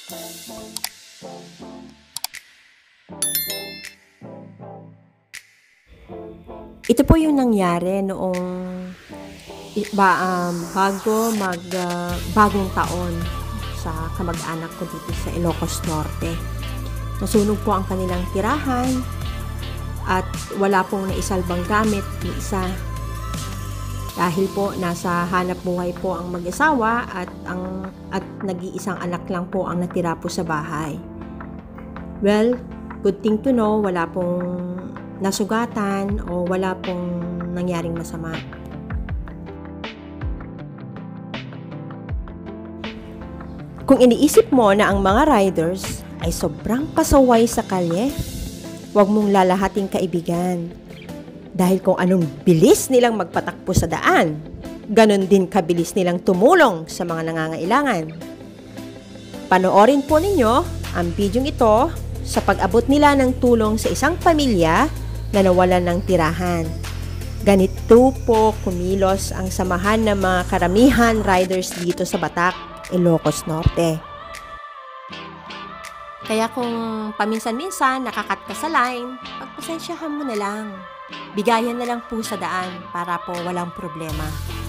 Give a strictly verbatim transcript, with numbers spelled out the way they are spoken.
Ito po yung nangyari noong i- ba, um, bago mag ah, bagong taon sa kamag-anak ko dito sa Ilocos Norte. Nasunog po ang kanilang tirahan at wala pong naisalbang gamit ni isa. Dahil po nasa hanap buhay po ang mag-asawa at ang at nag-iisang anak lang po ang natira po sa bahay. Well, good thing to know, wala pong nasugatan o wala pong nangyaring masama. Kung iniisip mo na ang mga riders ay sobrang pasaway sa kalye, huwag mong lalahating kaibigan. Dahil kung anong bilis nilang magpatakbo sa daan, ganon din kabilis nilang tumulong sa mga nangangailangan. Panoorin po ninyo ang bidyong ito sa pag-abot nila ng tulong sa isang pamilya na nawalan ng tirahan. Ganito po kumilos ang samahan ng mga karamihan riders dito sa Batak, Ilocos Norte. Kaya kung paminsan-minsan nakakat ka sa line, pagpasensyahan mo na lang. Bigayan na lang po sa daan para po walang problema.